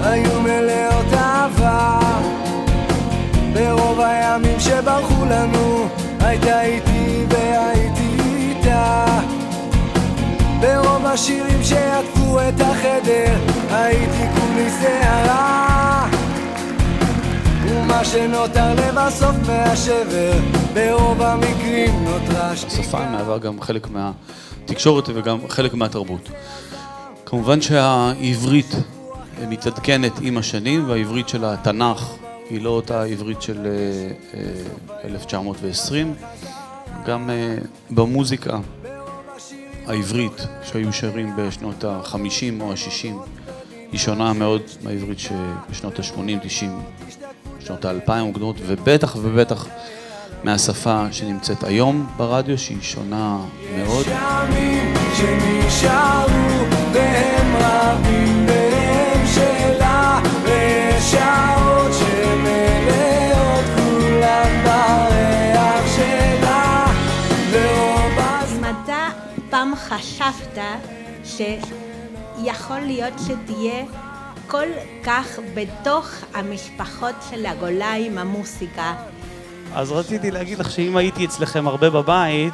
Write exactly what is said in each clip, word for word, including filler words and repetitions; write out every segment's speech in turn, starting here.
היו מלאות אהבה. ברוב הימים שברחו לנו הייתה איתי והייתי איתה. ברוב השירים שעטפו את החדר הייתי כולי שערה. ומה שנותר לבסוף מהשבר ברוב המקרים נותרה שתיקה. השפה מהווה גם חלק מהתקשורת וגם חלק מהתרבות. כמובן שהעברית מתעדכנת עם השנים, והעברית של התנ"ך היא לא אותה העברית של אלף תשע מאות ועשרים. גם במוזיקה העברית שהיו שרים בשנות ה-חמישים או ה-שישים היא שונה מאוד מהעברית שבשנות ה-שמונים, תשעים, שנות ה-אלפיים מוקדמות, ובטח ובטח מהשפה שנמצאת היום ברדיו שהיא שונה מאוד. יש ימים שנשארו והם רבים והם שלה, ויש שעות שמלאות כולם בריח שלה. אם אתה פעם חשבת שיכול להיות שתהיה כל כך בתוך המשפחות של הגולה עם המוסיקה, אז רציתי להגיד לך שאם הייתי אצלכם הרבה בבית,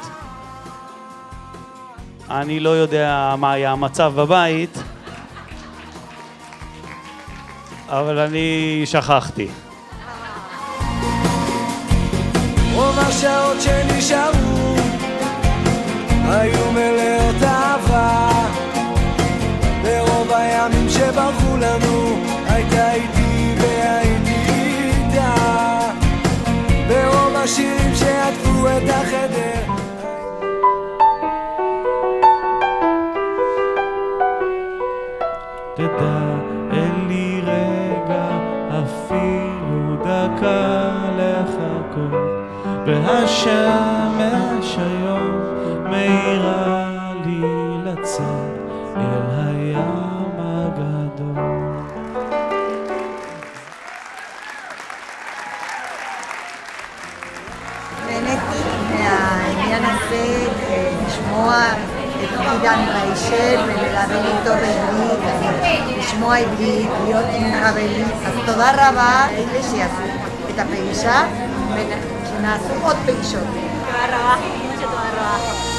אני לא יודע מה היה המצב בבית, אבל אני שכחתי. רוב השעות שנשארו היו מלאות אהבה. ברוב הימים שברחו לנו הייתה איתי והייתי איתה. ברוב השירים שעטפו את החדר תדע אין לי רגע אפילו דקה לחכות, והשמש היום מאירה לי לצאת אל הים הגדול. נהניתי מהעניין הזה, לשמוע את עידן ריישל ולדבר איתו בעברית, לשמוע עברית, להיות עם חברים. אז תודה רבה לאלה שיעשו את הפגישה ושנעשו עוד פגישות. תודה רבה, תודה רבה.